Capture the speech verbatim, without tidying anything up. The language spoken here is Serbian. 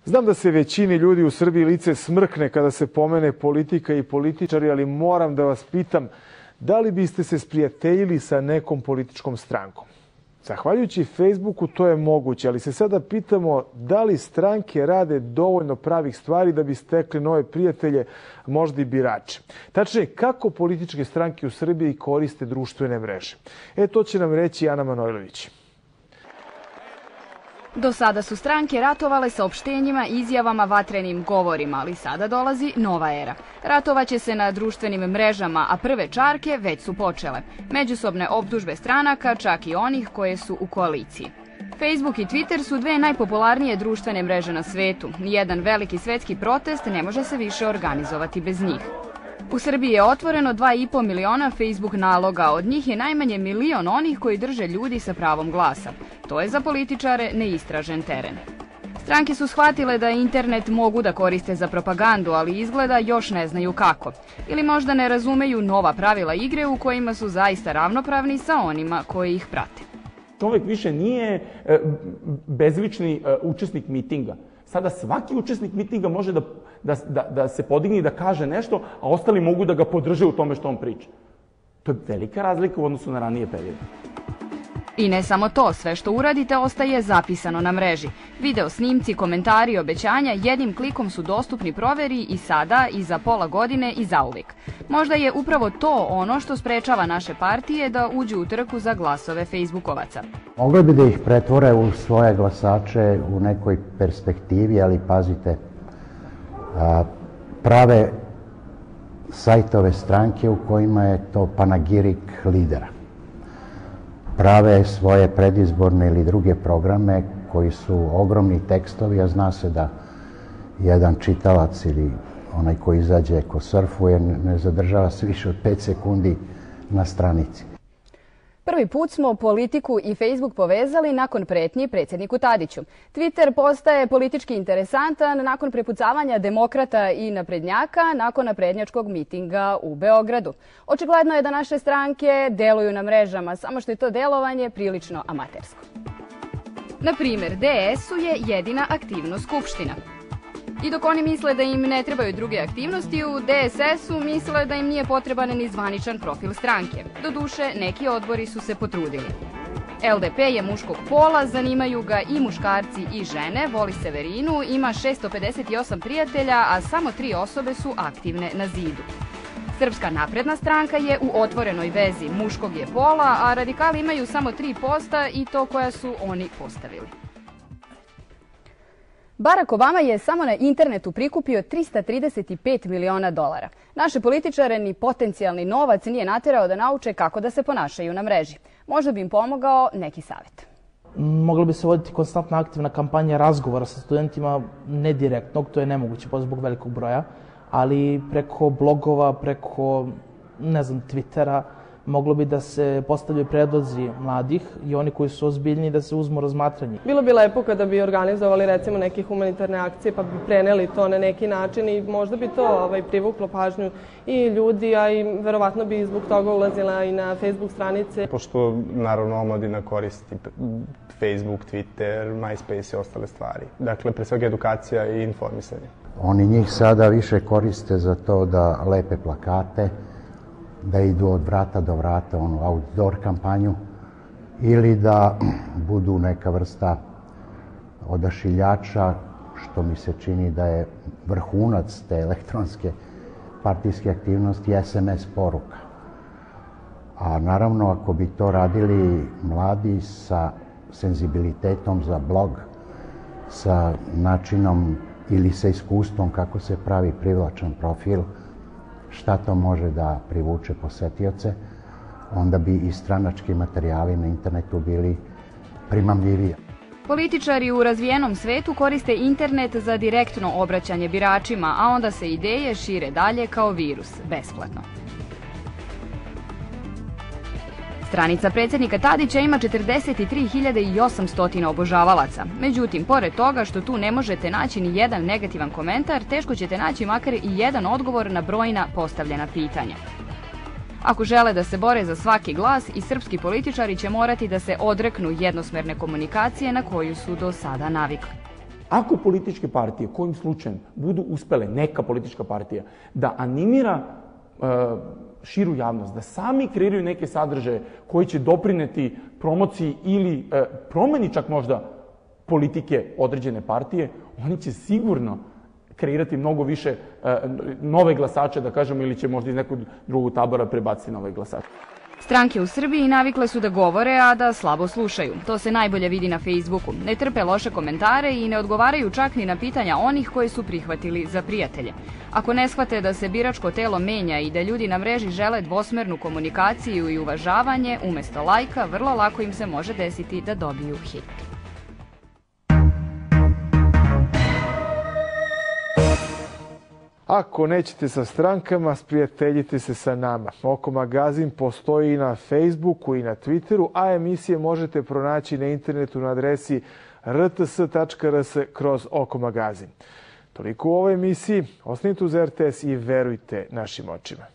Znam da se većini ljudi u Srbiji lice smrkne kada se pomene politika i političari, ali moram da vas pitam, da li biste se sprijateljili sa nekom političkom strankom? Zahvaljujući Facebooku to je moguće, ali se sada pitamo da li stranke rade dovoljno pravih stvari da bi stekli nove prijatelje, možda i birače. Tačnije, kako političke stranke u Srbiji koriste društvene mreže? E, to će nam reći Ana Manojlović. Do sada su stranke ratovale saopštenjima, izjavama, vatrenim govorima, ali sada dolazi nova era. Ratovaće se na društvenim mrežama, a prve čarke već su počele. Međusobne optužbe stranaka, čak i onih koje su u koaliciji. Facebook i Twitter su dve najpopularnije društvene mreže na svetu. Nijedan veliki svetski protest ne može se više organizovati bez njih. U Srbiji je otvoreno dva i po miliona Facebook naloga, od njih je najmanje milion onih koji drže ljudi sa pravom glasa. To je za političare neistražen teren. Stranke su shvatile da internet mogu da koriste za propagandu, ali izgleda još ne znaju kako. Ili možda ne razumeju nova pravila igre u kojima su zaista ravnopravni sa onima koji ih prate. Čovek više nije bezlični učesnik mitinga. Sada svaki učesnik mitinga može da, da, da, da se podigne i da kaže nešto, a ostali mogu da ga podrže u tome što on priča. To je velika razlika u odnosu na ranije periode. I ne samo to, sve što uradite ostaje zapisano na mreži. Video snimci, komentari i obećanja jednim klikom su dostupni proveri i sada, i za pola godine, i zauvek. Možda je upravo to ono što sprečava naše partije da uđu u trku za glasove Facebookovaca. Mogli bi da ih pretvore u svoje glasače u nekoj perspektivi, ali pazite, prave sajtove stranke u kojima je to panagirik lidera. Prave svoje predizborne ili druge programe koji su ogromni tekstovi, a zna se da jedan čitalac ili onaj koji izađe ko surfuje ne zadržava se više od pet sekundi na stranici. Prvi put smo politiku i Facebook povezali nakon pretnji predsjedniku Tadiću. Twitter postaje politički interesantan nakon prepucavanja demokrata i naprednjaka nakon naprednjačkog mitinga u Beogradu. Očigledno je da naše stranke deluju na mrežama, samo što je to delovanje prilično amatersko. Na primjer, D S-u je jedina aktivnost skupština. I dok oni misle da im ne trebaju druge aktivnosti, u D S S-u misle da im nije potreban ni zvaničan profil stranke. Doduše, neki odbori su se potrudili. L D P je muškog pola, zanimaju ga i muškarci i žene, voli Severinu, ima šesto pedeset osam prijatelja, a samo tri osobe su aktivne na zidu. Srpska napredna stranka je u otvorenoj vezi, muškog je pola, a radikali imaju samo tri posta i to koja su oni postavili. Barack Obama je samo na internetu prikupio trista trideset pet miliona dolara. Naše političare ni potencijalni novac nije naterao da nauče kako da se ponašaju na mreži. Možda bi im pomogao neki savjet. Mogla bi se voditi konstantna aktivna kampanja razgovora sa studentima, ne direktnog, to je nemoguće zbog velikog broja, ali preko blogova, preko, ne znam, Twittera, moglo bi da se postavljaju predlozi mladih i oni koji su ozbiljni da se uzmu razmatranje. Bilo bi lepo kada bi organizovali recimo neke humanitarne akcije pa bi preneli to na neki način i možda bi to ovaj, privuklo pažnju i ljudi, a i verovatno bi zbog toga ulazila i na Facebook stranice. Pošto naravno omladina koristi Facebook, Twitter, MySpace i ostale stvari. Dakle, pre svega edukacija i informisanje. Oni njih sada više koriste za to da lepe plakate, da idu od vrata do vrata, onu outdoor kampanju, ili da budu neka vrsta odašiljača, što mi se čini da je vrhunac te elektronske partijske aktivnosti, S M S poruka. A naravno, ako bi to radili mladi sa senzibilitetom za blog, sa načinom ili sa iskustvom kako se pravi privlačan profil, šta to može da privuče posetioce, onda bi i stranački materijali na internetu bili primamljiviji. Političari u razvijenom svetu koriste internet za direktno obraćanje biračima, a onda se ideje šire dalje kao virus, besplatno. Stranica predsjednika Tadića ima četrdeset tri hiljade osamsto obožavalaca. Međutim, pored toga što tu ne možete naći ni jedan negativan komentar, teško ćete naći makar i jedan odgovor na brojna postavljena pitanja. Ako žele da se bore za svaki glas, i srpski političari će morati da se odreknu jednosmerne komunikacije na koju su do sada navikli. Ako političke partije, kojim slučajem, budu uspele, neka politička partija, da animira e, širu javnost, da sami kreiraju neke sadržaje koji će doprineti promociji ili e, promeni čak možda politike određene partije, oni će sigurno kreirati mnogo više e, nove glasače, da kažemo, ili će možda iz nekog drugog tabora prebaciti nove glasače. Stranke u Srbiji navikle su da govore, a da slabo slušaju. To se najbolje vidi na Facebooku. Ne trpe loše komentare i ne odgovaraju čak ni na pitanja onih koje su prihvatili za prijatelje. Ako ne shvate da se biračko telo menja i da ljudi na mreži žele dvosmernu komunikaciju i uvažavanje, umesto lajka, vrlo lako im se može desiti da dobiju hit. Ako nećete sa strankama, sprijateljite se sa nama. Oko magazin postoji i na Facebooku i na Twitteru, a emisije možete pronaći na internetu na adresi r t s tačka r s kroz Oko magazin. Toliko u ovoj emisiji. Ostanite uz R T S i verujte našim očima.